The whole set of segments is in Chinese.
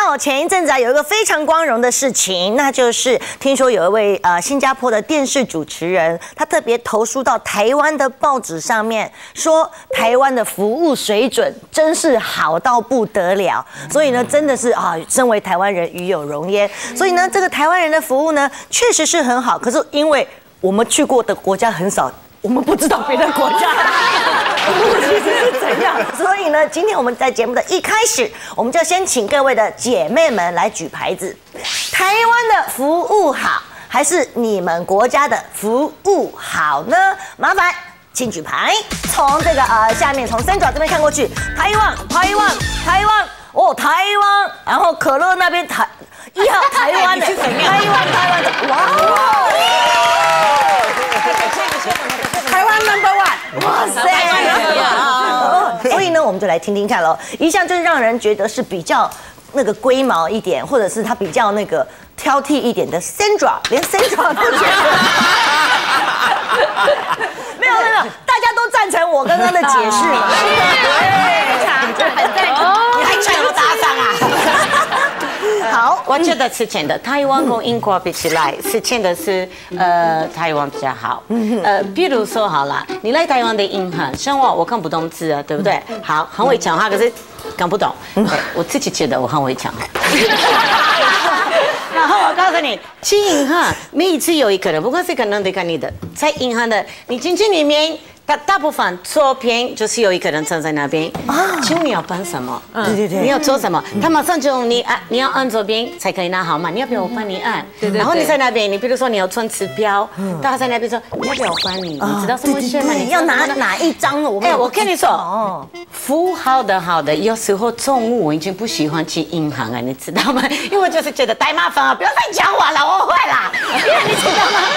哦，前一阵子有一个非常光荣的事情，那就是听说有一位新加坡的电视主持人，他特别投书到台湾的报纸上面，说台湾的服务水准真是好到不得了。所以呢，真的是身为台湾人与有荣焉。所以呢，这个台湾人的服务呢，确实是很好。可是因为我们去过的国家很少，我们不知道别的国家服务其实是怎样。所以呢，今天我们在节目的一开始，我们就先请各位的姐妹们来举牌子。台湾的服务好，还是你们国家的服务好呢？麻烦请举牌。从这个下面，从Sandra这边看过去，台湾哦，台湾，然后可乐那边1号台湾的，台湾的，哇！ 台湾 No.1， 哇塞！所以呢，我们就来听听看喽。一向就是让人觉得是比较那个龟毛一点，或者是他比较那个挑剔一点的 Sandra， 连 Sandra 都觉得没有，大家都赞成我刚刚的解释。 你还抢我打赏啊？ 好， 我觉得之前的台湾跟英国比起来，之前的是台湾比较好。比如说好了，你来台湾的银行，像我看不懂字啊，对不对？好，很会讲话，可是看不懂。我自己觉得我很会讲话。然后我告诉你，去银行每一次有一个人，不管是可能得看你的，在银行的你进去里面。大部分左边就是有一个人站在那边，请问你要办什么？ 对， 你要做什么？他马上就你要按左边才可以拿号码，你要不要我帮你按？然后你在那边，你比如说你要存支票，大家在那边说你要不要我帮你？你知道什么事吗？ 你要拿哪一张？ 我跟你说，服务好的，有时候中午我已经不喜欢去银行了，你知道吗？因为我就是觉得太麻烦了，不要再讲我了，我会啦，因为你知道吗？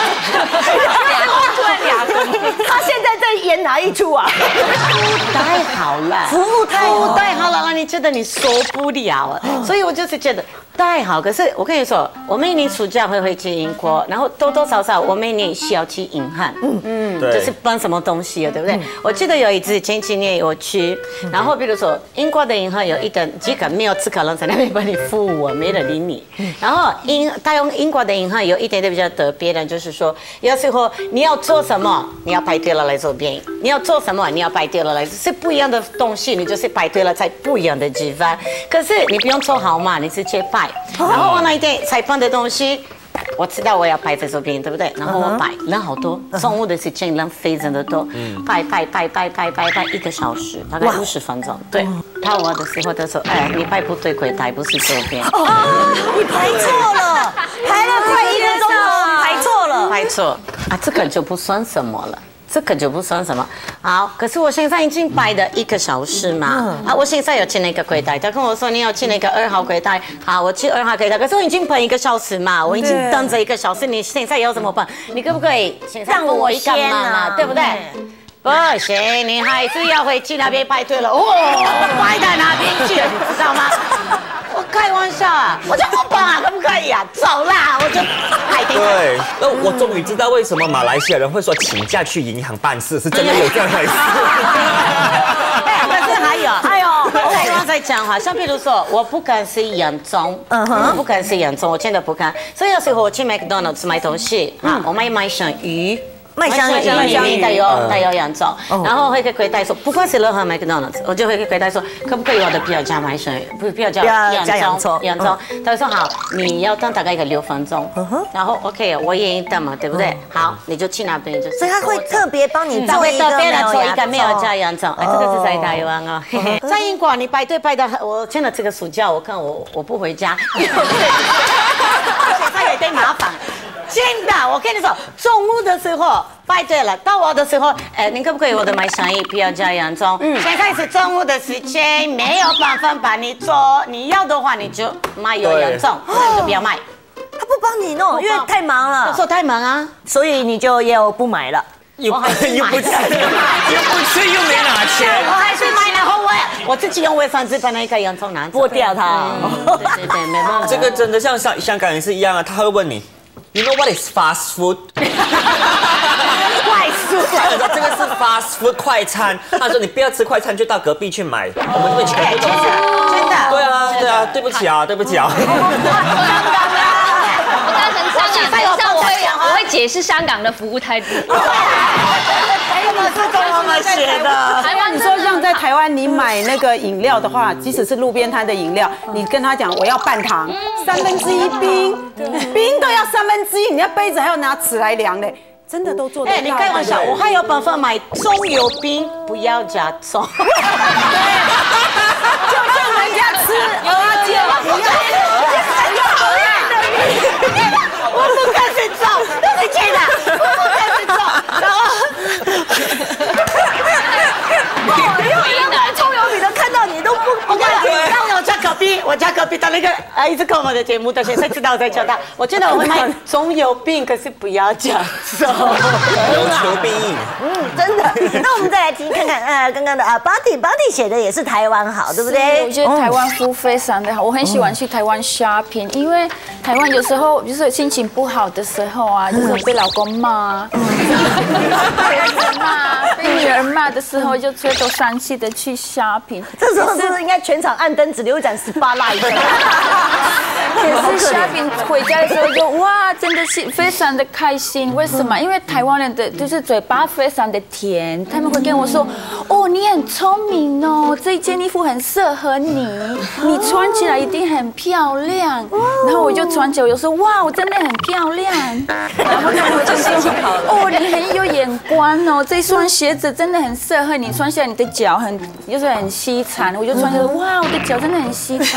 他现在在演哪一出啊？ 太好了，服务太好了，让你觉得你受不了，所以我就是觉得太好。可是我跟你说，我每年暑假会回去英国，然后多多少少我每年需要去银行，就是办什么东西，对不对？我记得有一次前几年我去，然后比如说英国的银行有几个没有资格人在那边帮你服务，没人理你。然后英国的银行有一点点比较特别的，就是说有时候你要做什么，你要排队了来这边；你要做什么，你要排队了来，是不一样的东西，你就是排队了在不一样的地方。可是你不用做号码，你直接排。然后我那一天采访的东西，我知道我要排在这边，对不对？然后我排人好多，中午的时间人非常的多，排1个小时，大概50分钟。对，到我的时候他说，你排不对柜台，不是这边。 你排错了，排了快1分钟了， 排错啊，这个就不算什么了。好，可是我现在已经排了1个小时嘛，我现在有去那个柜台，他跟我说你要去那个2号柜台，好，我去2号柜台，可是我已经排1个小时嘛，我已经等着1个小时，你现在要怎么办？你可不可以现在帮我一个忙啊？对不对？不行，你还是要回去那边排队了，排到那边去了，你知道吗？我开玩笑啊，我就不帮啊，可不可以啊？走啦，我就排队。 对，那我终于知道为什么马来西亚人会说请假去银行办事，是真的有这样回事。 可是还有，我刚刚在讲哈，像比如说，我不敢吃洋葱，我真的不敢。所以有时候我去 McDonald's 买东西，我买香鱼。 麦香鱼里面带有洋葱，然后会跟柜台说，不管是任何 McDonald's， 我就会跟柜台说，可不可以我的不要加麦香鱼，不要加洋葱。他说好，你要等大概6分钟，然后 OK， 我愿意等嘛，对不对？好，你就去那边就。 所以他会特别帮你做一个没有加洋葱，这个是在台湾哦。在英国你排队排到，我真的这个暑假我看我不回家，现在有点麻烦。真的，我跟你说，中午的时候排队了，到我的时候，你可不可以我的买香鱼不要加洋葱？现在是中午的时间，没有办法帮你做，你要的话你就买有洋葱，那就不要买。 他不帮你弄，因为太忙了。 我说太忙啊， 所以你就又不买了。 又不吃又没拿钱， 我还是买，然后我自己用卫生纸把那个洋葱拿剥掉它。 对，没办法。 这个真的像香港人是一样啊，他会问你。You know what is fast food？ 快速， 这个是 fast food 快餐。他说你不要吃快餐，就到隔壁去买，我们这边全部都是。 真的。 对啊， 对啊，对不起啊，对不起啊。 我赞成香港，等一下我会解释香港的服务态度。 是跟我们学的。 台湾，你说像在台湾，你买那个饮料的话，即使是路边摊的饮料，你跟他讲我要半糖，1/3冰，冰都要1/3，你要杯子还要拿尺来量嘞，真的都做得到。 你开玩笑，我还有办法买葱油冰，不要加葱。 就像人家吃蚵仔煎，不要。 我不开始做，对不起的，我不开始做，然后，因为那个葱油饼都看到你都不敢给。 让我家隔壁的那个一直看我们的节目的学生知道我在教他，我觉得我会买葱油饼，可是不要加葱。 有求必应。 真的。那我们再来听看看，刚刚的Body 写的也是台湾好，对不对？ 我觉得台湾服务非常的好，我很喜欢去台湾 shopping， 因为台湾有时候就是心情不好的时候啊，就是被老公骂，被儿子骂，被女儿骂的时候，就最多生气的去 shopping。 这时候是不是应该全场暗灯，只留一盏18蜡一个？ 可是 shopping 回家的时候就哇，真的是非常的开心。为什么？因为台湾人的就是嘴巴非常的甜，他们会跟我说：“哦，你很聪明哦，这一件衣服很适合你，你穿起来一定很漂亮。”然后我就穿起来，我就说：“哇，我真的很漂亮。”然后他们就说：“哦，你很有眼光哦，这双鞋子真的很适合你，穿起来你的脚就是很细长。”我就穿起来，哇，我的脚真的很细长。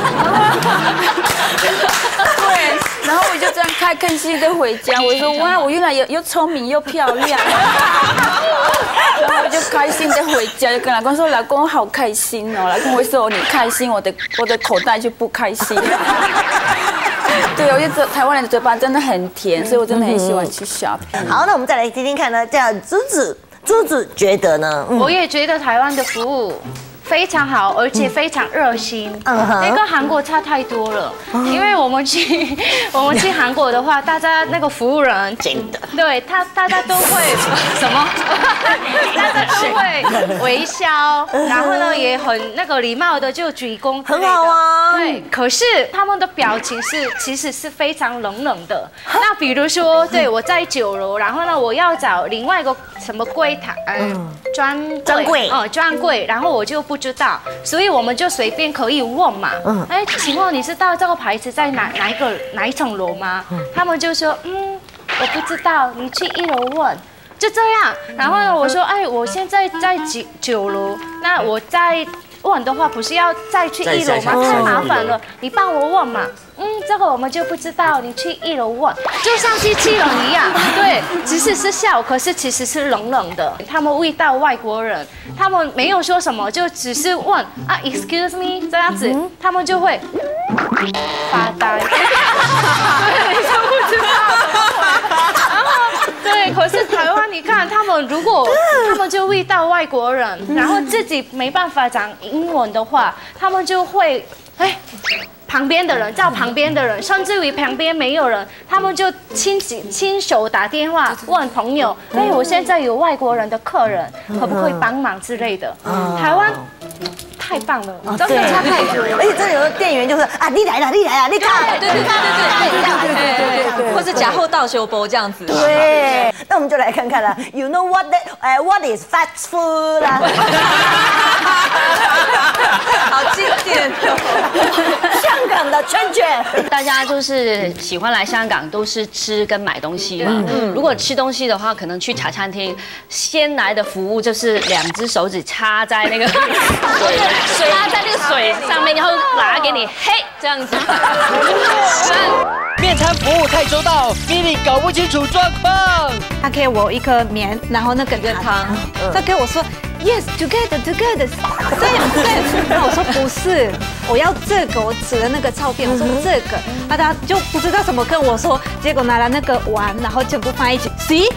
对，然后我就这样开心的回家，我说哇，我原来又聪明又漂亮，然后我就开心的回家，就跟老公说，老公好开心哦，老公会说你开心，我的口袋就不开心。对，我觉得台湾人的嘴巴真的很甜，所以我真的很喜欢去 shopping。 好，那我们再来听听看呢，这样珠子觉得呢？ 我也觉得台湾的服务非常好，而且非常热心，跟韩国差太多了。因为我们去韩国的话，大家那个服务人真的，对大家都会什么，大家都会微笑，然后呢也很那个礼貌的就鞠躬， 很好啊。 对，可是他们的表情其实是非常冷的。那比如说，对我在9楼，然后呢我要找另外一个什么柜台，专柜，然后我就不知道，所以我们就随便可以问嘛。哎，请问你知道这个牌子在哪一层楼吗？他们就说我不知道，你去1楼问。就这样，然后呢，我说，哎，我现在在9楼，那我在问的话，不是要再去1楼吗？太麻烦了，你帮我问嘛。这个我们就不知道，你去1楼问，就像机器人一样，对，只是笑，可是其实是冷的。他们遇到外国人，他们没有说什么，就只是问，excuse me 这样子，他们就会发呆，对，你就不知道。然后对，可是台湾，你看他们如果他们就遇到外国人，然后自己没办法讲英文的话，他们就会旁边的人叫旁边的人，甚至于旁边没有人，他们就亲手打电话问朋友，我现在有外国人的客人，可不可以帮忙之类的。台湾太棒了，真的差太多了。 而且真的有的店员就是你来了，你看， 对，或是假后倒修波这样子。 对，那我们就来看看了。You know what is fast food 啦？ 好经典哦！ 香港的圈圈， 大家就是喜欢来香港，都是吃跟买东西嘛。如果吃东西的话，可能去茶餐厅，先来的服务就是2只手指插在那个插在那个水上面，然后拿给你这样子。 面餐服务太周到 ，Billy 搞不清楚状况。 他给我一颗面，然后那个汤，他给我说 yes together， 这样。那我说不是，我要这个，我指了那个照片，我说这个，他就不知道怎么跟我说，结果拿了那个碗，然后全部放一起，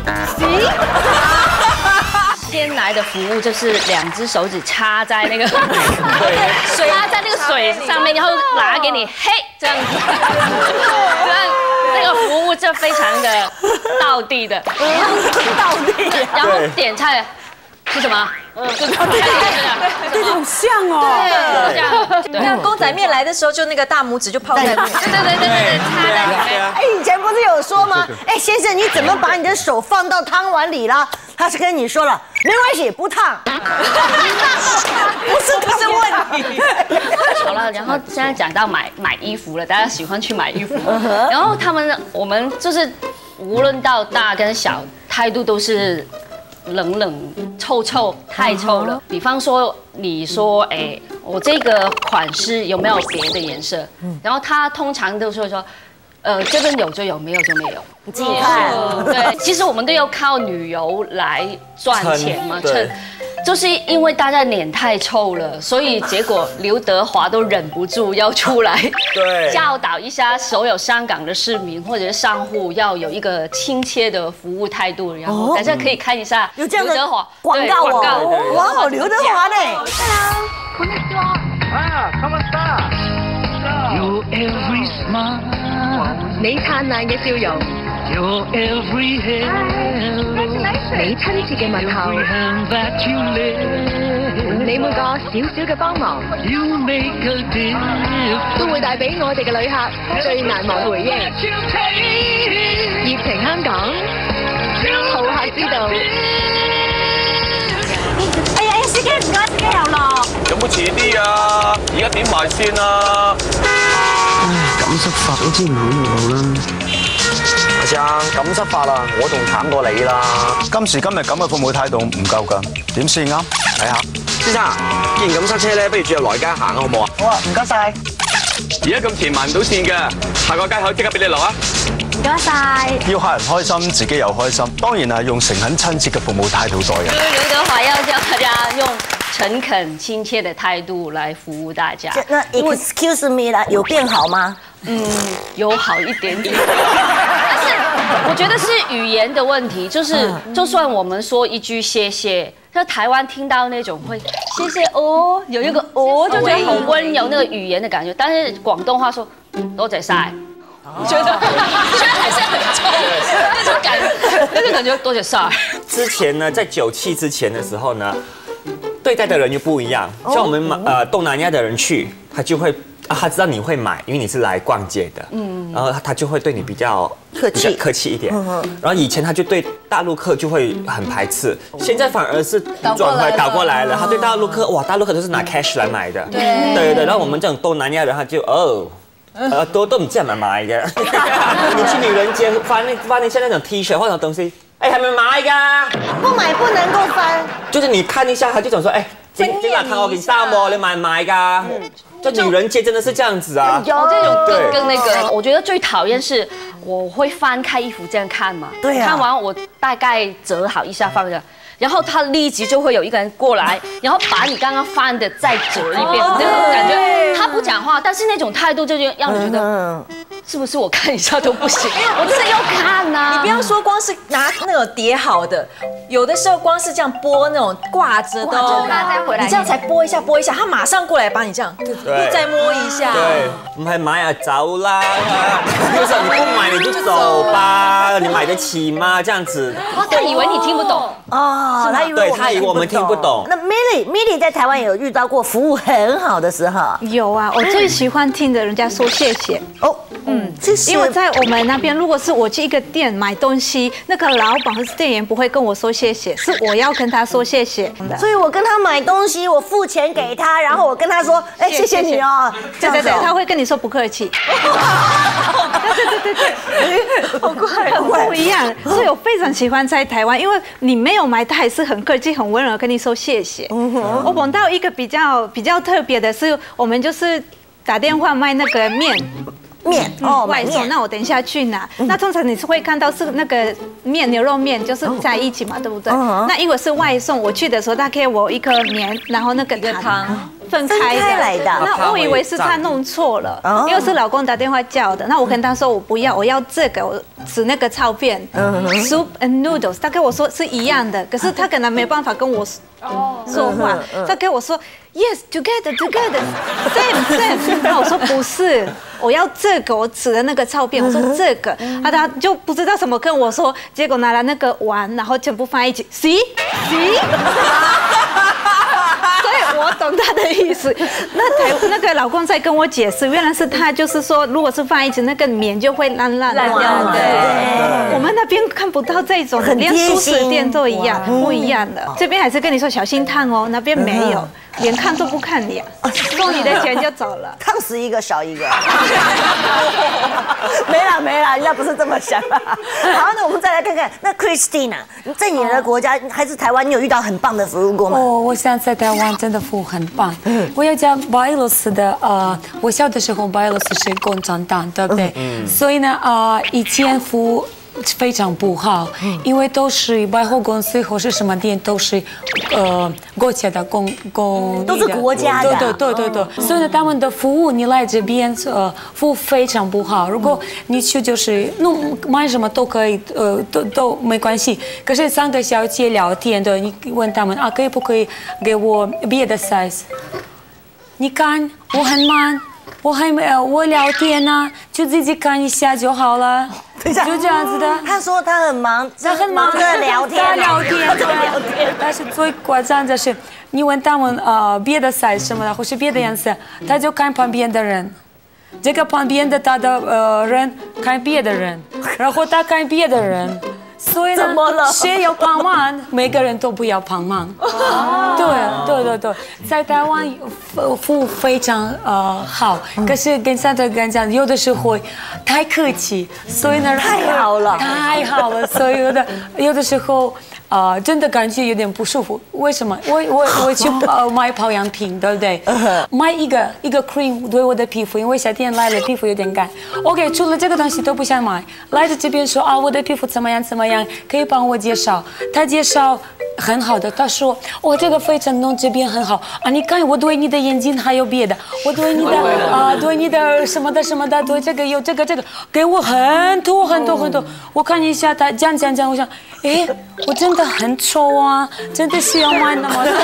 先来的服务就是2只手指插在那个插在那个水上面，然后拿给你这样子。那个服务就非常的道地的，然后点菜是什么？ 对，好像哦。 对， 那公仔面来的时候，就那个大拇指就泡在里面。 对，插在里面。 哎，以前不是有说吗？哎，先生，你怎么把你的手放到汤碗里了？他是跟你说了，没关系，不烫，不是问题。 好了，然后现在讲到买衣服了，大家喜欢去买衣服，然后我们就是无论到大跟小，态度都是冷臭，太臭了。比方说，你说，哎，我这个款式有没有别的颜色？然后他通常都是说，这边有就有，没有就没有。 你自己看。 对，其实我们都要靠旅游来赚钱嘛， 对。 就是因为大家脸太臭了，所以结果刘德华都忍不住要出来教导一下所有香港的市民或者是商户要有一个亲切的服务态度。然后大家可以看一下有这样的刘德华广告哦，哇，刘德华呢 Come on, Your every smile， 你燦爛嘅笑容。 Your every hello， 你親切嘅問候，你每個小小嘅幫忙， You make a difference， 都會帶俾我哋嘅旅客最難忘回憶。熱情香港，好客之道。 哎呀，司機唔該，司機又落。 有冇遲啲啊？而家點埋先啊？ 咁執法都知唔好路啦。 阿生，咁執法啊，我仲慘過你啦。 今時今日咁嘅服務態度唔夠㗎，點先啱？睇下， 先生，既然咁塞車咧，不如轉入內街行啊，好唔好啊？ 好啊，唔該晒。 而家咁甜埋唔到線㗎，下個街口即刻俾你落啊！ 唔該晒。 要客人開心，自己又開心，當然係用誠懇親切嘅服務態度待人。 劉德華要叫大家用誠懇親切的態度來服務大家。 那 excuse me 啦，有變好嗎？ 有好一點點。但是我覺得是語言的問題，就是就算我們說一句謝謝，在台灣聽到那種會謝謝哦，有一個哦，就覺得很溫柔那個語言的感覺。但是廣東話說多謝晒，覺得還是很重那種感覺，那種感覺多謝晒。 之前呢，在酒氣之前的時候呢，對待的人就不一樣。像我們東南亞的人去，他就會。他知道你會買，因為你是來逛街的，然後他就會對你比較客氣一點。然後以前他就對大陸客就會很排斥，現在反而是轉回來倒過來了。他對大陸客，哇，大陸客都是拿 cash 來買的，對。然後我們這種東南亞人，他就都唔知係咪買嘅。你去女人街翻那些那種 T 恤或者東西，哎，係咪買㗎？ 不買不能夠翻。就是你看一下，他就想說，哎，今日看我給你衫喎，你買唔買㗎？就女人街真的是這樣子啊！ 有這種跟那個，我覺得最討厭是我會翻開衣服這樣看嘛。對啊。看完我大概折好一下放着，然後他立即就會有一個人過來，然後把你剛剛翻的再折一遍，那種感覺。他不講話，但是那種態度就讓你覺得，是不是我看一下都不行？我真的要看吶！ 你不要說光是拿那種疊好的，有的時候光是這樣撥那種掛着的，你這樣才撥一下，他馬上過來把你這樣又再摸一下。 對，唔係買啊走啦，有時候你不買你就走吧，你買得起嗎？這樣子。 他以為你聽不懂哦， 他以為我們聽不懂。 那 Milly 在台灣有遇到過服務很好的時候？ 有啊，我最喜歡聽的人家說謝謝哦。因為在我們那邊，如果是我去一個店買東西，那個老闆或是店員不會跟我說謝謝，是我要跟他說謝謝。 所以我跟他買東西，我付錢給他，然後我跟他說，哎，謝謝你哦。 對，他會跟你說不客氣。對，好怪，很不一樣。所以我非常喜歡在台灣，因為你沒有買，他還是很客氣、很溫柔跟你說謝謝。我碰到一個比較特別的是，我們就是打電話賣那個面外送，那我等一下去拿。那通常你是會看到是那個面牛肉面，就是在一起嘛，對不對？那因為是外送，我去的時候他給我一個麵，然後那個湯分開來的。那我以為是他弄錯了，因為是老公打電話叫的。那我跟他說我不要，我要這個，我指那個照片 soup and noodles，他跟我說是一樣的，可是他可能沒辦法跟我说话，他跟我说 yes together same， 然后我说不是，我要这个，我指的那个照片，我说这个，他就不知道怎么跟我说，结果拿了那个碗，然后全部放在一起 see。所以我懂他的意思。那个老公在跟我解释，原来是他就是说，如果是放一起，那个棉就会烂掉。对，我们那边看不到这种，连素食店都一样，不一样的。这边还是跟你说小心烫哦，那边没有。连看都不看你，送你的钱就走了， 烫死一个少一个。没了，人家不是这么想的。好，那我们再来看看，那 Christina， 在你的国家还是台湾，你有遇到很棒的服务过吗？ 我想在台湾真的服务很棒。我要讲白俄罗斯的，我小的时候白俄罗斯是共产党，对不对？所以呢，以前服务非常不好，因为都是百货公司或是什么店都是国家的都是国家的， 对，所以呢，他们的服务你来这边服务非常不好。如果你去就是买什么都可以，都没关系。可是3个小姐聊天的，你问他们可以不可以给我别的 size？ 你看我很忙。我聊天啊，就自己看一下就好了，就这样子的。 他说他很忙，他很忙的聊天， 但是最夸张的是，你问他们别的 size 什么的，或是别的颜色，他就看旁边的人，这个旁边的他的人看别的人，然后他看别的人。所以呢，谁要帮忙，每个人都不要帮忙。对，在台湾服务非常好，可是跟上头跟讲，有的时候太客气，所以呢， 太好了， 所以有的时候。真的感觉有点不舒服。为什么？我去买保养品，对不对？买一个 cream 对我的皮肤，因为夏天来了，皮肤有点干。OK， 除了这个东西都不想买。来到这边说我的皮肤怎么样，可以帮我介绍。他介绍很好的，他说这个非常浓，这边很好你看我对你的眼睛还有别的，我对你的对你的什么的，对这个有这个，给我很多。我看一下他讲，我想，我真的很丑啊，真的需要买那么多。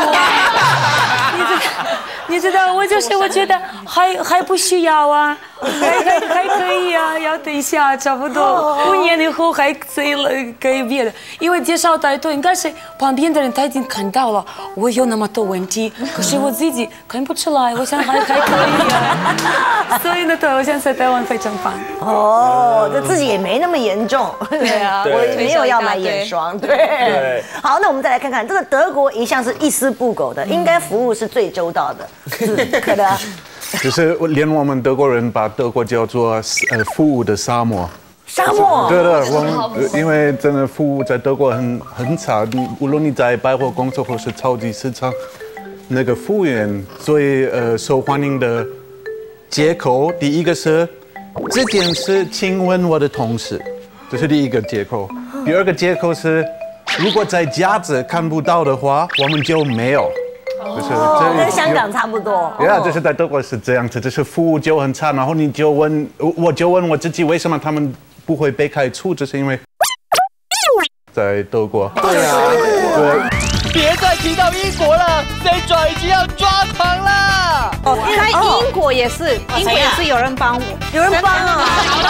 你知道，我觉得还不需要啊，还可以啊，要等一下，差不多5年以后还可以别的，因为介绍太多，应该是旁边的人他已经看到了我有那么多问题，可是我自己看不出来，我想还可以啊，所以呢，对，我想在台湾非常棒。 这自己也没那么严重，对啊，我没有要买眼霜，对。好，那我们再来看看这个德国一向是一丝不苟的，应该服务是最周到的。可能就是连我们德国人把德国叫做服务的沙漠。 沙漠？ 对，因为真的服务在德国很差，无论你在百货公司或是超级市场，那个服务员最受欢迎的借口，第一个是这件事，请问我的同事，这是第一个借口。第二个借口是，如果在架子看不到的话，我们就没有。 跟香港差不多。 就是在德国是这样子，就是服务就很差，然后我就问我自己，为什么他们不会被开除？就是因为在德国。对。 别再提到英国了 ，Sandra 已经要抓狂了。 在英国也是有人帮我， 有人帮啊。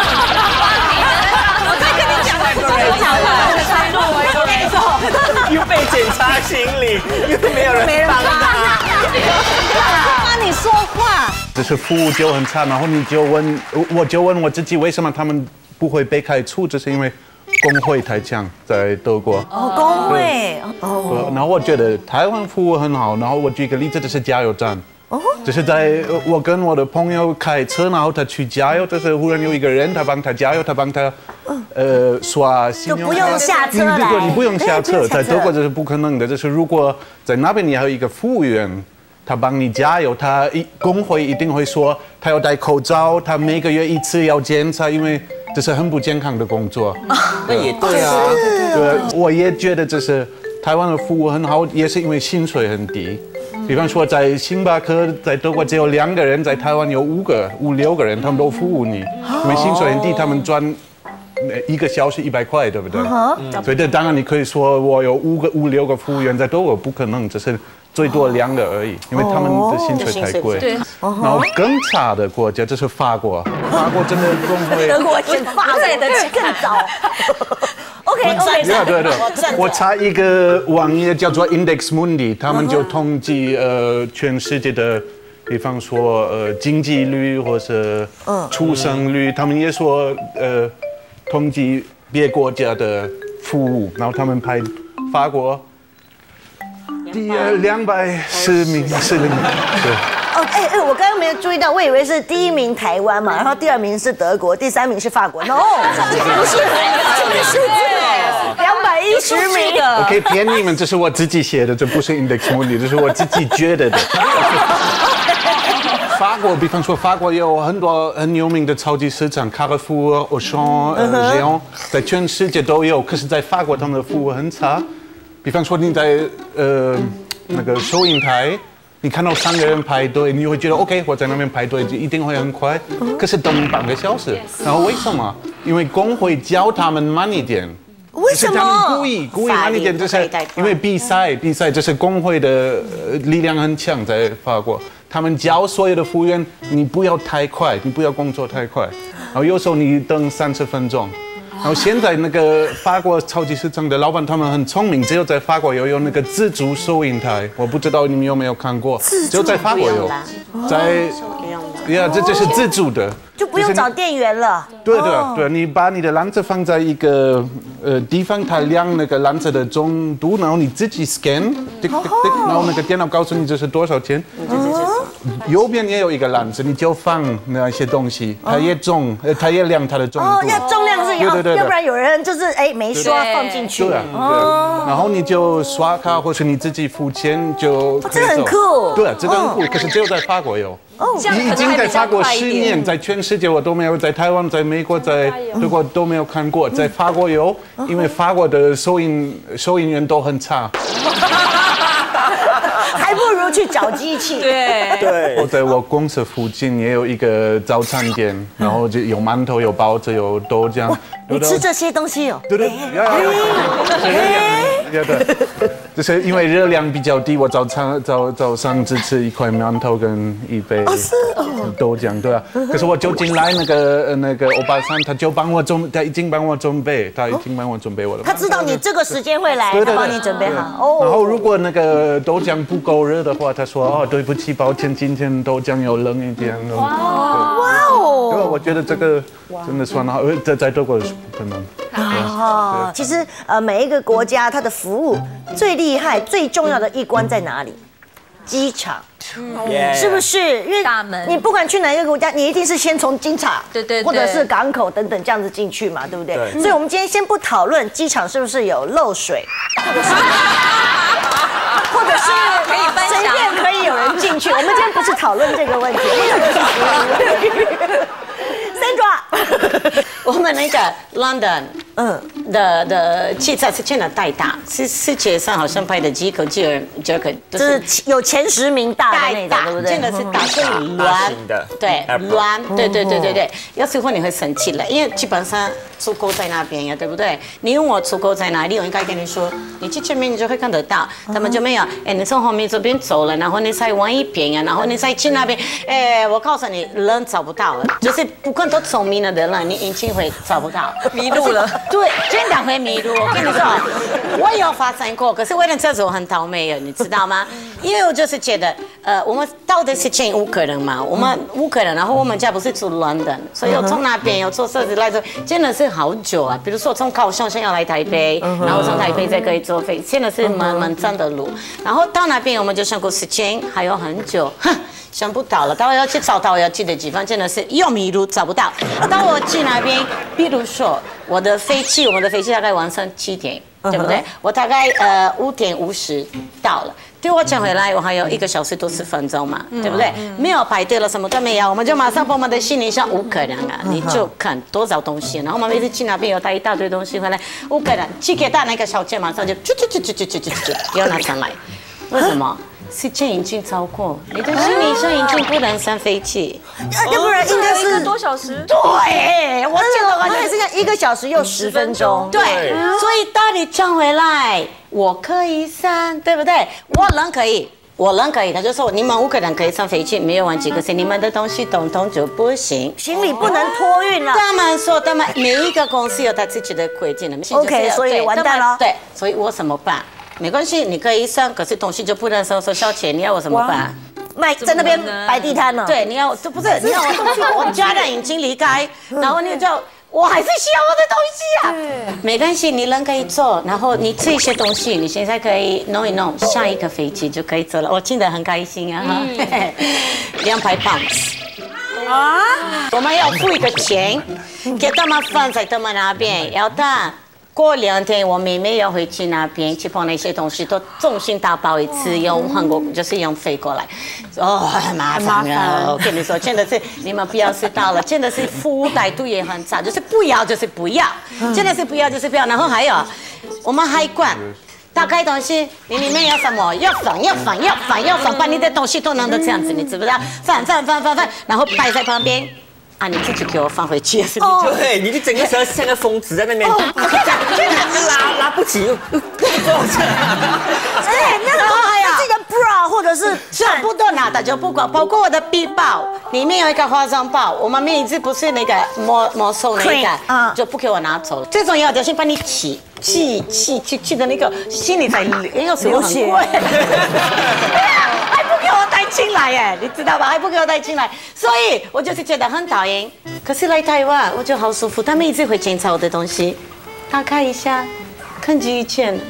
我再跟你讲， 又被检查行李，又没有人帮他。 帮你说话。 就是服务就很差，然后我就问我自己，为什么他们不会被开除？就是因为工会太强，在德国。 工会。 然后我觉得台湾服务很好，然后我举个例子，就是加油站。就是在我跟我的朋友开车，然后他去加油，就是忽然有一个人，他帮他加油，他帮他刷信用卡， 就不用下车来。 对，你不用下车，在德国这是不可能的。就是如果在那边你还有一个服务员，他帮你加油，工会一定会说他要戴口罩，他每个月1次要检查，因为这是很不健康的工作。 那也对啊。 对，我也觉得这是台湾的服务很好，也是因为薪水很低。比方说，在星巴克，在德国只有2个人，在台湾有5、6个人，他们都服务你，因为薪水很低，他们赚 1个小时100块，对不对？所以这当然你可以说我有5、6个服务员在多，我不可能，只是最多2个而已，因为他们的薪水太贵。对。然后更差的国家就是法国，法国真的工会。 德国比法国的更早。OK， 对，我查一个网页叫做 Index Mundi， 他们就统计全世界的，比方说经济率或是出生率，他们也说统计别国家的服务，然后他们排法国第210名，对。 哦，我刚刚没有注意到，我以为是第1名台湾嘛，然后第2名是德国，第3名是法国。No， 不是这个数字，210名。 我可以骗你们，这是我自己写的，这不是 Index Mundi， 这是我自己觉得的。法国，比方说法国有很多很有名的超级市场，卡尔福、Auchan、Géant， 在全世界都有，可是在法国他们的服务很差。比方说你在那个收银台。你看到3个人排队，你会觉得 OK， 我在那边排队就一定会很快，可是等半个小时。然后为什么？因为工会教他们慢一点。 为什么？ 故意慢一点，就是因为比赛就是工会的力量很强，在法国，他们教所有的服务员，你不要太快，你不要工作太快，然后有时候你等30分钟。然后现在那个法国超级市场的老板他们很聪明，只有在法国有那个自助收银台，我不知道你们有没有看过，只有在法国有，这是自助的， 就不用找店员了。 对，你把你的篮子放在一个地方，它量那个篮子的重度，然后你自己 scan， 然后那个电脑告诉你这是多少钱。右边也有一个篮子，你就放那些东西，它也重，它也量它的重度。 要重量是要不然有人就是没刷放进去。 对，然后你就刷卡或是你自己付钱就。 这很酷。 对，这个很酷，可是只有在法国有。已经在法国10年，在全世界我都没有，在台湾、在美国、在德国都没有看过，在法国有，因为法国的收银员都很差。 还不如去找机器。 对。我在我公司附近也有一个早餐店，然后就有馒头、有包子、有豆浆。 你吃这些东西哦？ 对，就是因为热量比较低，我早上只吃1块馒头跟1杯豆浆，对啊。可是我就进来那个欧巴桑，他已经帮我准备我的。 他知道你这个时间会来，他帮你准备好。 然后如果那个豆浆不够热的话，他说对不起，抱歉，今天豆浆有冷一点。 哇哦！ 对，我觉得这个真的算好，在德国是不可能。 其实每一个国家它的服务最厉害、最重要的一关在哪里？机场，是不是？因为你不管去哪一个国家，你一定是先从机场，对，或者是港口等等这样子进去嘛，对不对？所以我们今天先不讨论机场是不是有漏水，或者是随便可以有人进去。我们今天不是讨论这个问题。Sandra， 我们那个 London 的汽车是真的太大，是世界上好像拍的几个就是有前10名大的那种，对不对？ 真的是大，所以乱，对，乱，对。有时候你会生气了，因为基本上出口在那边呀，对不对？你问我出口在哪里，我应该跟你说，你去前面你就会看得到，他们就没有，你从后面这边走了，然后你再往一边呀，然后你再去那边，我告诉你，人找不到了，就是不管多聪明的人，你一定会找不到， 迷路了。 对，真的会迷路。我跟你说，我有发生过，可是为了这次我很倒霉了，你知道吗？因为我就是觉得，我们到的是5个人嘛，我们5个人，然后我们家不是住 London， 所以我从那边要坐车子来，真的是好久啊。比如说从高雄先要来台北，然后从台北再可以坐飞，真的是蛮长的路。然后到那边我们就想过时间还有很久，想不到了。待会要去找到我要去的地方，真的是又迷路找不到。到我去那边，比如说我们的飞机大概晚上7点，对不对？我大概5点50到了。对我讲回来，我还有1个小时多10分钟嘛，对不对？没有排队了，什么都没有，我们就马上把我们的行李箱5个人啊，你就看多少东西。然后我们每次去那边有带一大堆东西回来，5个人寄给到那个小姐，马上就要拿上来。 为什么？时间已经超过，你的心理上已经不能上飞机， 要不然应该是 1个多小时。 对，我记得我也是看1个小时又10分钟。 对，所以当你转回来，我可以上，对不对？我人可以。我人可以，他就说你们5个人可以上飞机，没有问题。可是你们的东西统统就不行， 行李不能托运了。 他们说，他们每一个公司有他自己的规定了。 OK， 所以完蛋了。 对，所以我怎么办？没关系，你可以上，可是东西就不能收小钱，你要我怎么办？ 卖在那边摆地摊了。 对，你要这不是你要我东西，我家人已经离开，然后你就。我还是需要我的东西啊！没关系，你人可以做，然后你这些东西你现在可以弄一弄，下一个飞机就可以走了。我听得很开心啊！200 pounds 啊！我们要付一个钱给他们放在他们那边，要等过2天，我妹妹要回去那边去把那些东西都重新打包一次，用韩国就是用飞过来，很麻烦啊！我跟你说，真的是你们不要知道了，真的是服务态度也很差，就是不要就是不要，真的是不要就是不要。然后还有我们海关打开东西，你里面要什么？要放，把你的东西都弄得这样子，你知不知道？放，然后摆在旁边。啊！你自己给我放回去，是不是？ 对，你就整个时候像个疯子在那边，拉不起， 然后还有自己的 bra 或者是全部都拿的就不管，包括我的笔包里面有一个化妆包，我们每一次不是那个魔兽那个，就不给我拿走。最重要的是帮你气的那个心里才流血。还不给我带进来耶，你知道吧？还不给我带进来，所以我就是觉得很讨厌。可是来台湾我就好舒服，他们一直会检查我的东西，打开一下，看久一圈，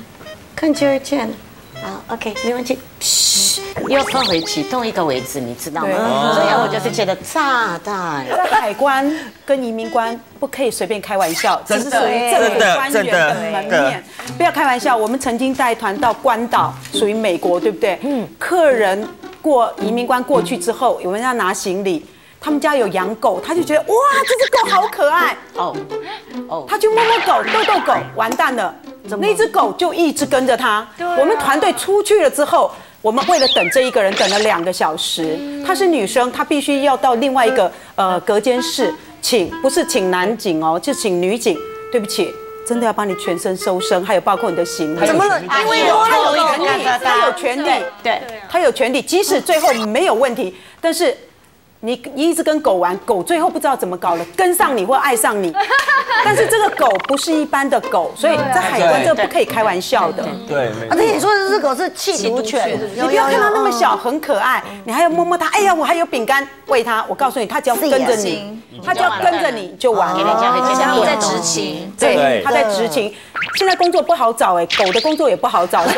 好 ，OK， 没问题。又放回去同一个位置，你知道吗？所以我就是觉得炸弹。 海关跟移民官不可以随便开玩笑，这是属于政府官员的门面，不要开玩笑。我们曾经带团到关岛，属于美国，对不对？客人过移民关过去之后，有人要拿行李。他们家有养狗，他就觉得哇，这只狗好可爱他就摸摸狗，逗狗，完蛋了，那只狗就一直跟着他。我们团队出去了之后，我们为了等这一个人，等了2个小时。她是女生，她必须要到另外一个隔间室，不是请男警哦，就请女警。对不起，真的要帮你全身搜身，还有包括你的行李。 怎么了？因为他有权利，对，他有权利，即使最后没有问题，但是。你一直跟狗玩，狗最后不知道怎么搞了，跟上你或爱上你。但是这个狗不是一般的狗，所以在海关这不可以开玩笑的。 对， 而且你说的这狗是缉毒犬， 你不要看它那么小，很可爱，你还要摸摸它。哎呀，我还有饼干喂它。我告诉你，它只要跟着你，它只要跟着你就完了。 你在执勤， 对，它在执勤。现在工作不好找狗的工作也不好找。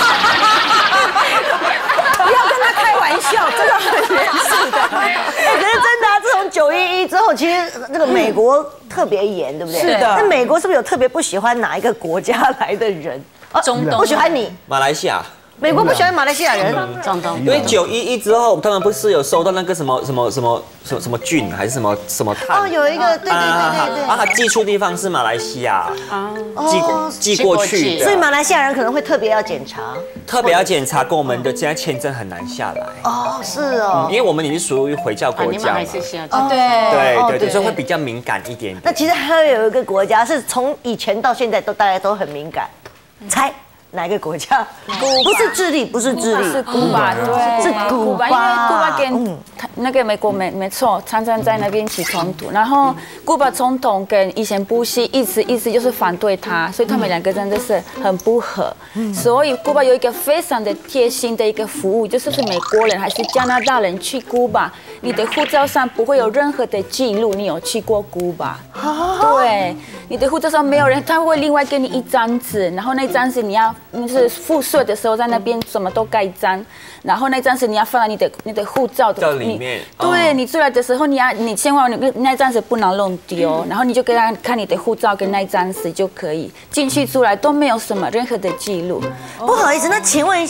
不要跟他开玩笑，真的很严肃的。 我觉得真的，自从911之后，其实这个美国特别严，对不对？ 是的。 那美国是不是有特别不喜欢哪一个国家来的人？ 中东不喜欢你， 马来西亚。 美国不喜欢马来西亚人， 因为911之后，他们不是有收到那个什么菌还是什么碳？ 哦，有一个，对。 啊，他寄出地方是马来西亚，寄过去的， 所以马来西亚人可能会特别要检查， 跟我们的现在签证很难下来。 哦，是哦， 因为我们已经属于回教国家了，对，所以会比较敏感一点。 那其实还有一个国家是从以前到现在大家都很敏感，猜。哪个国家？不是智利， 是古巴，对， 是古巴， 因为古巴跟那个美国没错，常常在那边起冲突。然后古巴总统跟以前布希一直就是反对他，所以他们2个真的是很不合。所以古巴有一个非常的贴心的一个服务，就是美国人还是加拿大人去古巴，你的护照上不会有任何的记录你有去过古巴。对，你的护照上没有人，他会另外给你一张纸，然后那张纸你要。就是付税的时候，在那边什么都盖章，然后那张纸你要放在你的护照的里面。 对，你出来的时候你千万那张纸不能弄丢，然后你就给他看你的护照跟那张纸就可以进去出来都没有什么任何的记录。 不好意思，那请问一下，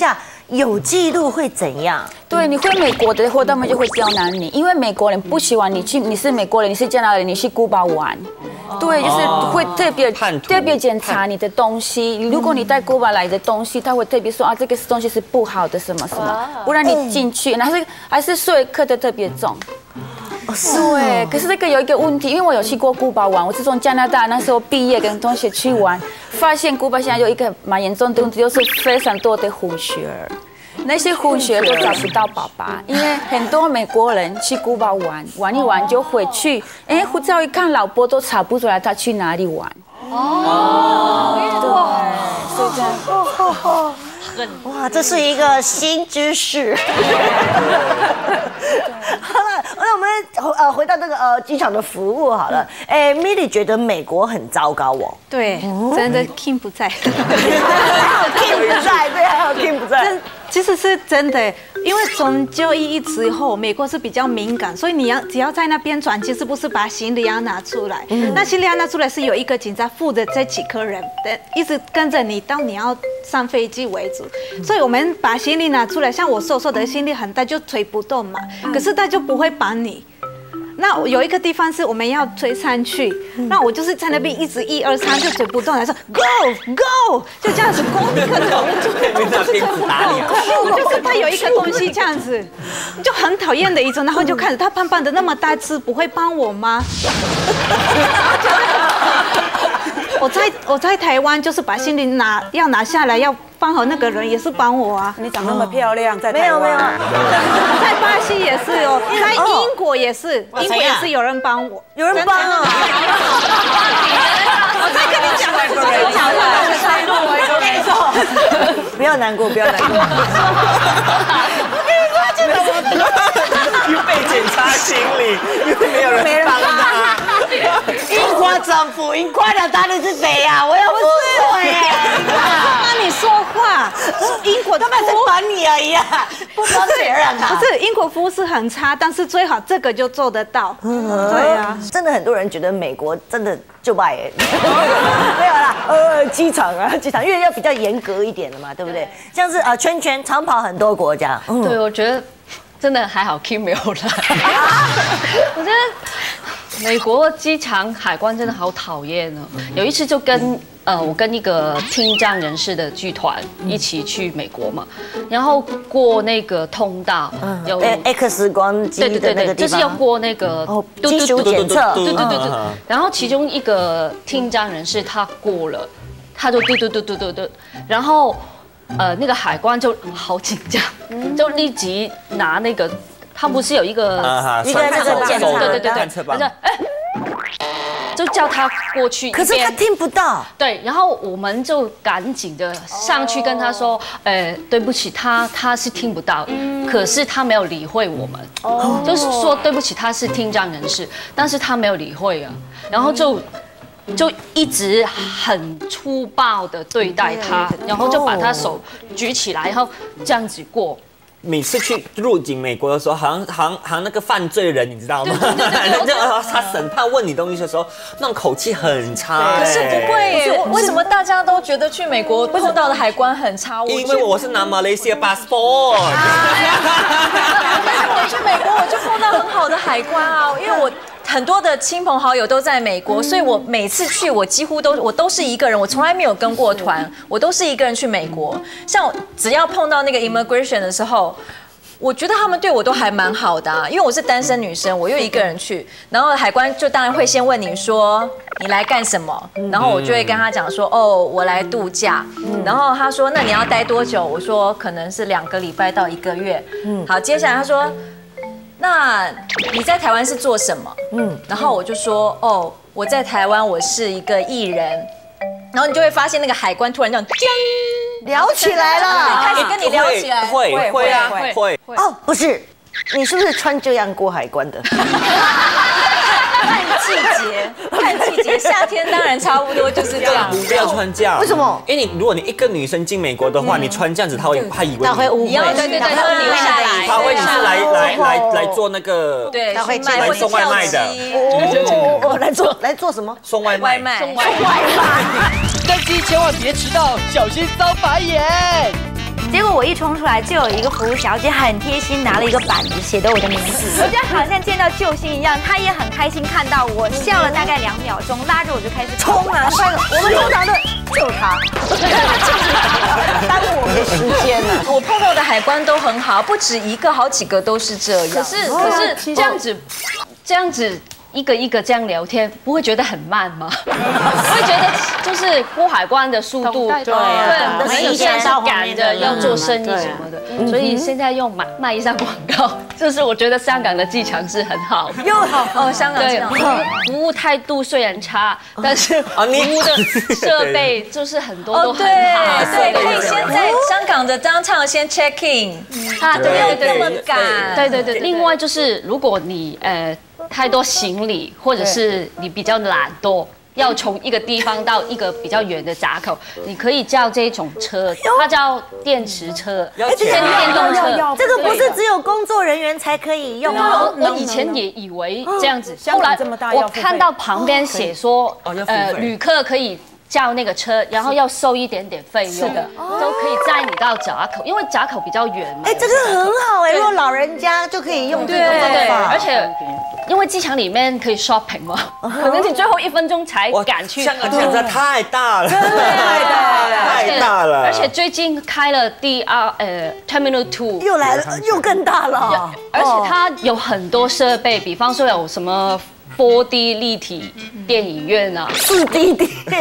有记录会怎样？ 对，你回美国的话，他们就会刁难你，因为美国人不喜欢你去，你是美国人，你是加拿大人，你去古巴玩。对，就是会特别检查你的东西。如果你带古巴来的东西，他会特别说啊，这个东西是不好的，什么什么，不然你进去，还是税课的特别重。对，可是这个有一个问题，因为我有去过古巴玩，我是从加拿大那时候毕业，跟同学去玩，发现古巴现在有一个蛮严重的问题，就是非常多的混血儿。那些混血都找不到爸爸，因为很多美国人去古巴玩一玩就回去，护照一看，老婆都查不出来他去哪里玩。对，是这样。 哇，这是一个新知识。好了，那我们回到这个机场的服务好了。Milly 觉得美国很糟糕哦。 对，真的 Kim 不在。 Kim 不在，对，还有 Kim 不在。 其实是真的，因为从911之后，美国是比较敏感，所以你只要在那边转机，是不是把行李要拿出来？那行李要拿出来是有一个警察负责这几个人的，一直跟着你到你要上飞机为止。所以我们把行李拿出来，像我瘦瘦的行李很大，就推不动嘛。可是他就不会绑你。那有一个地方是我们要推上去，那我就是在那边一直1、2、3就推不动，来说 go go， 就这样子攻一个头，就是他有一个东西这样子，就很讨厌的一种，然后就看着他胖胖的那么大只，不会帮我吗？我在台湾就是把行李要拿下来要放好，那个人也是帮我啊。 你长那么漂亮，在台湾没有， 在巴西也是哦，在英国也是，英国也是有人帮我， 有人帮啊。 我在跟你讲的， 不要难过，不要难过。我跟你说，真的， 又被检查行李，又没有人帮他。 英国政府应快点打你是谁呀？我要不是耶！ 帮你说话，英国他们是帮你而已啊，不帮别人啊。 不是，英国服务是很差，但是最好这个就做得到。对啊， 真的很多人觉得美国真的就败耶。没有啦，机场，因为要比较严格一点的嘛，对不对？像是圈圈长跑很多国家。 对，我觉得真的还好 Kim 没有来。我觉得美国机场海关真的好讨厌哦。有一次就我跟一个听障人士的剧团一起去美国嘛，然后过那个通道有 X 光机的那个地方， 就是要过那个基础检测， 对。然后其中一个听障人士他过了，他就嘟，然后那个海关就好紧张，就立即拿那个，他不是有一个那个检测， 对，就叫他过去， 可是他听不到。 对，然后我们就赶紧的上去跟他说，对不起，他是听不到，可是他没有理会我们，就是说对不起，他是听障人士，但是他没有理会啊，然后就一直很粗暴的对待他，然后就把他手举起来，然后这样子过。 每次去入境美国的时候，好像那个犯罪人，你知道吗？他审判问你东西的时候，那种口气很差。 可是不会耶，为什么大家都觉得去美国碰到的海关很差？ 因为我是拿马来西亚 passport。 但是我去美国，我就碰到很好的海关啊，因为我很多的亲朋好友都在美国，所以我每次去，我几乎都是一个人，我从来没有跟过团，我都是一个人去美国。像只要碰到那个 immigration 的时候，我觉得他们对我都还蛮好的啊，因为我是单身女生，我又一个人去，然后海关就当然会先问你说你来干什么，然后我就会跟他讲说我来度假，然后他说那你要待多久？我说可能是2个礼拜到1个月。好，接下来他说那你在台湾是做什么？然后我就说我在台湾我是一个艺人，然后你就会发现那个海关突然这样聊起来了， 开始跟你聊起来， 会哦，不是，你是不是穿这样过海关的？ 看季节，夏天当然差不多就是这样。 不要穿这样， 为什么？ 因为如果你一个女生进美国的话，你穿这样子，他以为他会误会， 对，他会留下来， 他会你是来做那个， 对， 他会来送外卖的， 来做什么？ 送外卖， 登机千万别迟到，小心遭白眼。 结果我一冲出来，就有一个服务小姐很贴心拿了一个板子，写的我的名字，我觉得好像见到救星一样。她也很开心看到我，笑了大概2秒钟，拉着我就开始冲啊！我们通常的救她，耽误我们的时间呢。 我碰到的海关都很好，不止一个，好几个都是这样。 可是这样子。一个一个这样聊天，不会觉得很慢吗？会觉得就是过海关的速度，对，我们以前是赶着要做生意什么的，所以现在用卖一下广告，就是我觉得香港的机场是很好， 又好哦，香港机场服务态度虽然差，但是服务的设备就是很多都很好， 对，可以先在香港的downtown先 check in， 啊，不用这么赶， 对。另外就是如果你太多行李，或者是你比较懒惰，要从一个地方到一个比较远的闸口，你可以叫这种车，它叫电池车，电动车。 这个不是只有工作人员才可以用吗？ 我以前也以为这样子，后来我看到旁边写说，旅客可以叫那个车，然后要收一点点费用，是的，都可以载你到闸口，因为闸口比较远嘛。 这个很好如果老人家就可以用这个方法， 而且。因为机场里面可以 shopping 嘛，可能你最后1分钟才赶去。 香港机场真的太大了， 真的太大了。 而且最近开了Terminal 2， 又来了，又更大了。 而且它有很多设备，比方说有什么4D 立体电影院啊 ，4D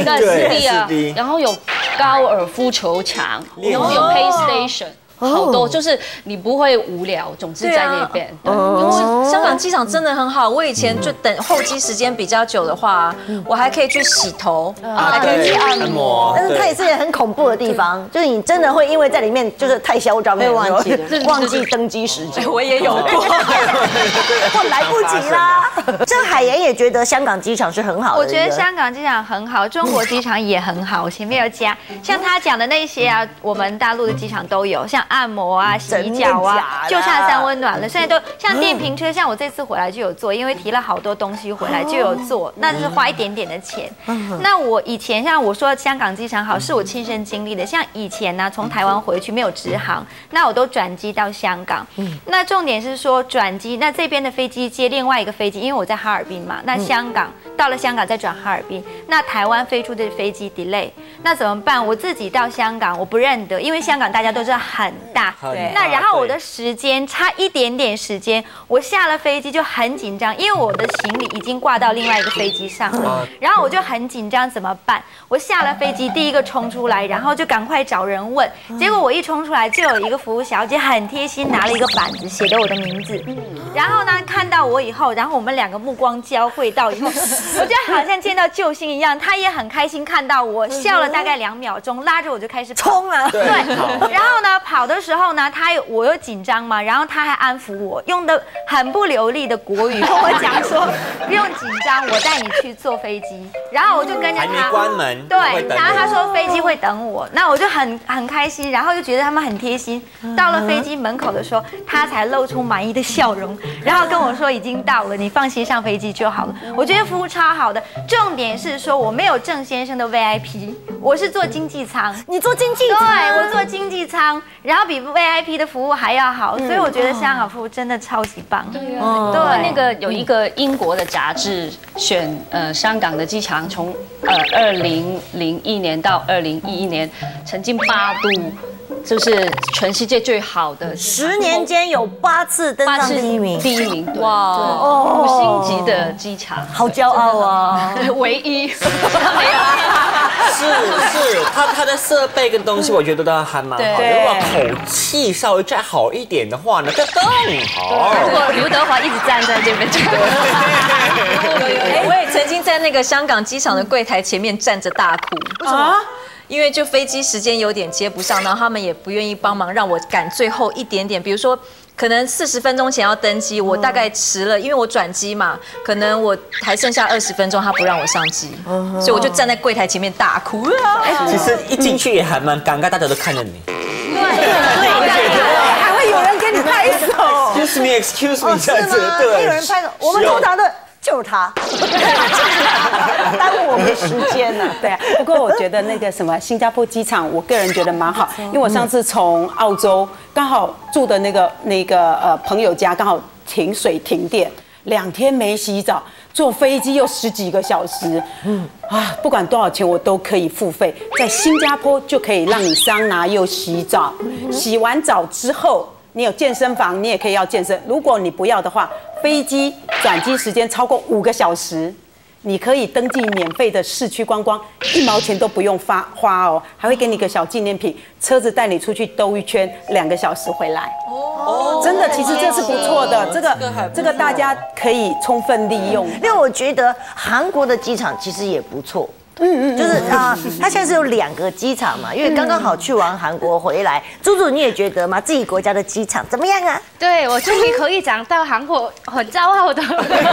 4D 啊，然后有高尔夫球场，然后有 Pay Station。好多，就是你不会无聊，总之在那边。 因为香港机场真的很好，我以前就等候机时间比较久的话，我还可以去洗头，还可以去按摩。 但是它也是很恐怖的地方，就是你真的会因为在里面就是太嚣张， 被忘记登机时间。 我也有过， 我来不及啦。这海岩也觉得香港机场是很好的。 我觉得香港机场很好，中国机场也很好。我前面有加，像他讲的那些啊，我们大陆的机场都有，像按摩啊、洗脚啊，就差3温暖了。现在都像电瓶车，像我这次回来就有坐，因为提了好多东西回来就有坐，那就是花一点点的钱。那我以前像我说香港机场好，是我亲身经历的。像以前呢，从台湾回去没有直航，那我都转机到香港。那重点是说转机，那这边的飞机接另外一个飞机，因为我在哈尔滨嘛，那香港到了香港再转哈尔滨，那台湾飞出的飞机 delay， 那怎么办？我自己到香港我不认得，因为香港大家都知道很大。对，那然后我的时间差一点点时间，我下了飞机就很紧张，因为我的行李已经挂到另外一个飞机上了，然后我就很紧张，怎么办？我下了飞机第一个冲出来，然后就赶快找人问，结果我一冲出来就有一个服务小姐很贴心拿了一个板子写的我的名字，然后呢看到我以后，然后我们2个目光交汇到以后，我觉得好像见到救星一样，她也很开心看到我，笑了大概2秒钟，拉着我就开始冲了，对，然后呢跑的时候呢，我又紧张嘛，然后他还安抚我，用的很不流利的国语跟我讲说，不用紧张，我带你去坐飞机。然后我就跟着他， 还没关门， 对，然后他说飞机会等我，那我就很开心，然后就觉得他们很贴心。到了飞机门口的时候，他才露出满意的笑容，然后跟我说已经到了，你放心上飞机就好了。我觉得服务超好的，重点是说我没有郑先生的 VIP， 我是坐经济舱， 你坐经济舱， 对，我坐经济舱，然后比 VIP 的服务还要好，所以我觉得香港服务真的超级棒。 对，那个有一个英国的杂志选香港的机场从2001年到2011年，曾经8度。就是全世界最好的 ，10年间有8次登上第一名， 哇，5星级的机场， 好骄傲啊！ 唯一， 是，它的设备跟东西，我觉得都还蛮好的。如果口气稍微再好一点的话呢，就更好。 如果刘德华一直站在这边， 我也曾经在那个香港机场的柜台前面站着大哭。为什么？因为就飞机时间有点接不上，然后他们也不愿意帮忙让我赶最后一点点，比如说可能40分钟前要登机，我大概迟了，因为我转机嘛，可能我还剩下20分钟，他不让我上机，所以我就站在柜台前面大哭。 其实一进去也还蛮尴尬，大家都看着你。 对，还会有人给你拍手。 Excuse me， 这样子，对， 有人拍手。我们通常的就是他，耽误我们时间呢。 对啊，不过我觉得那个什么新加坡机场，我个人觉得蛮好，因为我上次从澳洲刚好住的那个朋友家刚好停水停电，2天没洗澡，坐飞机又10几个小时，不管多少钱我都可以付费，在新加坡就可以让你桑拿又洗澡，洗完澡之后。你有健身房，你也可以要健身。如果你不要的话，飞机转机时间超过5个小时，你可以登记免费的市区观光，1毛钱都不用花哦，还会给你个小纪念品，车子带你出去兜一圈，2个小时回来。哦，真的，其实这是不错的，这个大家可以充分利用。 因为我觉得韩国的机场其实也不错。就是它现在是有2个机场嘛，因为刚刚好去完韩国回来。猪猪，你也觉得吗？自己国家的机场怎么样啊？ 对，我终于可以讲到韩国很骄傲的，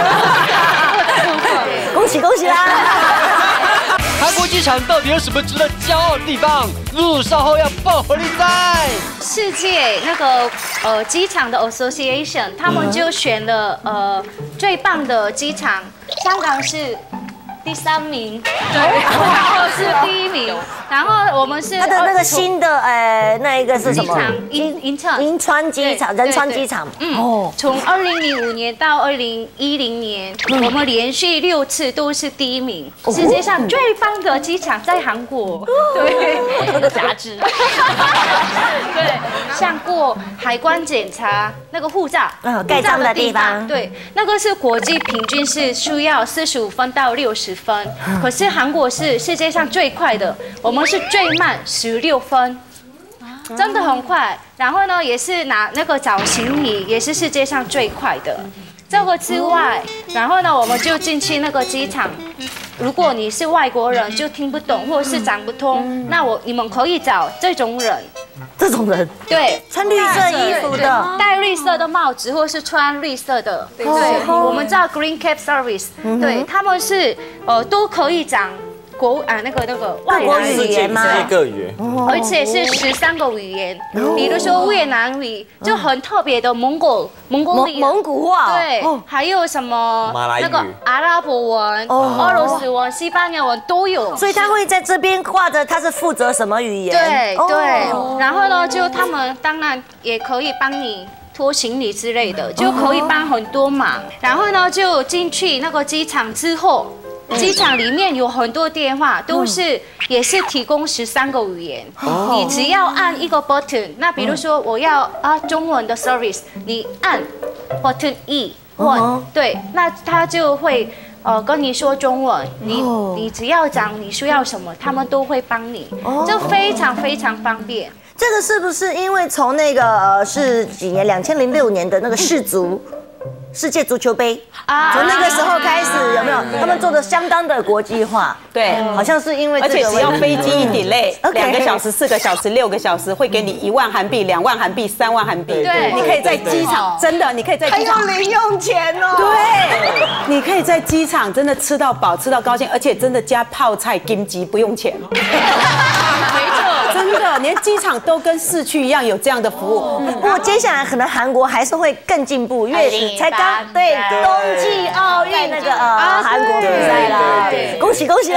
恭喜恭喜啦！ 韩国机场到底有什么值得骄傲的地方？露露稍后要爆火力在世界那个机场的 Association， 他们就选了最棒的机场，香港是第3名，对，然后是第1名，然后我们是它的那个新的那一个是什么？ 银川机场，仁川机场。 从2005年到2010年，我们连续6次都是第1名，世界上最棒的机场在韩国。对， 我的杂志。 对，像过海关检查那个护照， 盖章的地方， 对，那个是国际平均是需要45分到60分，可是韩国是世界上最快的，我们是最慢16分，真的很快。然后呢，也是拿那个找行李，也是世界上最快的。这个之外，然后呢，我们就进去那个机场。如果你是外国人，就听不懂或者是讲不通，那你们可以找这种人。 这种人， 对， 穿绿色衣服的， 戴绿色的帽子，或是穿绿色的，对，我们叫 Green Cap Service， 对，他们是都可以讲那个外来语言吗？ 世界各语言， 而且是13个语言，比如说越南语就很特别的蒙古话， 对，还有什么那个阿拉伯文、俄罗斯文、西班牙文都有， 所以他会在这边挂着他是负责什么语言？ 对，然后呢，就他们当然也可以帮你拖行李之类的，就可以帮很多忙。然后呢，就进去那个机场之后。机场里面有很多电话，也是提供13个语言，你只要按一个 button， 那比如说我要中文的 service， 你按 button E 对，那他就会跟你说中文，你只要讲你需要什么，他们都会帮你，就非常非常方便。 这个是不是因为从那个是几年2006年的那个世界足球杯从那个时候开始有没有？他们做的相当的国际化， 对， 好像是因为而且只要飞机一delay2个小时、4个小时、6个小时，会给你1万韩币、2万韩币、3万韩币。 对， 你可以在机场，真的，你可以在机场还有零用钱哦。 对，你可以在机场真的吃到饱、吃到高兴，而且真的加泡菜、金吉不用钱。没错，真的，连机场都跟市区一样有这样的服务。 不过接下来可能韩国还是会更进步，因为才刚对冬季奥运那个韩国比赛啦，恭喜恭喜啦！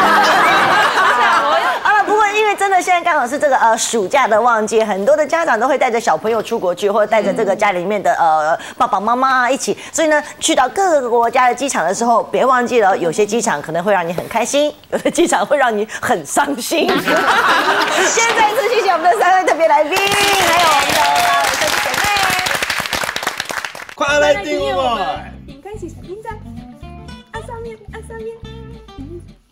好了，不过因为真的现在刚好是这个暑假的旺季，很多的家长都会带着小朋友出国去，或者带着这个家里面的爸爸妈妈一起，所以呢，去到各个国家的机场的时候，别忘记了，有些机场可能会让你很开心，有的机场会让你很伤心。现在是谢谢我们的3位特别来宾，还有我们的兄弟姐妹， 快来订阅我们！ 点开启小铃铛，按上面，